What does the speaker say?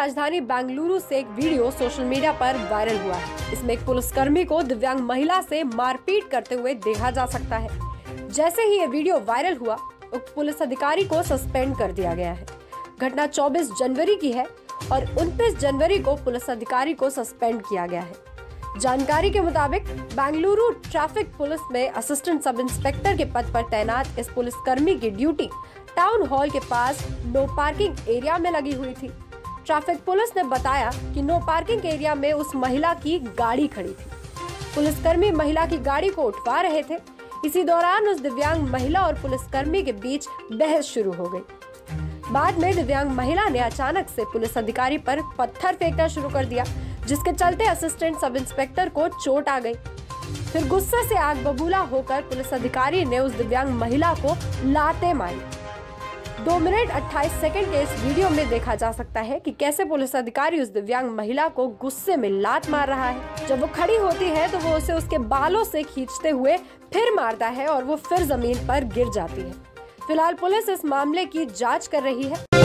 राजधानी बेंगलुरु से एक वीडियो सोशल मीडिया पर वायरल हुआ है। इसमें एक पुलिसकर्मी को दिव्यांग महिला से मारपीट करते हुए देखा जा सकता है। जैसे ही ये वीडियो वायरल हुआ, उक्त पुलिस अधिकारी को सस्पेंड कर दिया गया है। घटना 24 जनवरी की है और 29 जनवरी को पुलिस अधिकारी को सस्पेंड किया गया है। जानकारी के मुताबिक बेंगलुरु ट्रैफिक पुलिस में असिस्टेंट सब इंस्पेक्टर के पद पर तैनात इस पुलिसकर्मी की ड्यूटी टाउन हॉल के पास नो पार्किंग एरिया में लगी हुई थी। ट्रैफिक पुलिस ने बताया कि नो पार्किंग एरिया में उस महिला की गाड़ी खड़ी थी। पुलिसकर्मी महिला की गाड़ी को उठवा रहे थे। इसी दौरान उस दिव्यांग महिला और पुलिसकर्मी के बीच बहस शुरू हो गई। बाद में दिव्यांग महिला ने अचानक से पुलिस अधिकारी पर पत्थर फेंकना शुरू कर दिया, जिसके चलते असिस्टेंट सब इंस्पेक्टर को चोट आ गई। फिर गुस्से से आग बबूला होकर पुलिस अधिकारी ने उस दिव्यांग महिला को लातें मारी। 2 मिनट 28 सेकंड के इस वीडियो में देखा जा सकता है कि कैसे पुलिस अधिकारी उस दिव्यांग महिला को गुस्से में लात मार रहा है। जब वो खड़ी होती है तो वो उसे उसके बालों से खींचते हुए फिर मारता है और वो फिर जमीन पर गिर जाती है। फिलहाल पुलिस इस मामले की जांच कर रही है।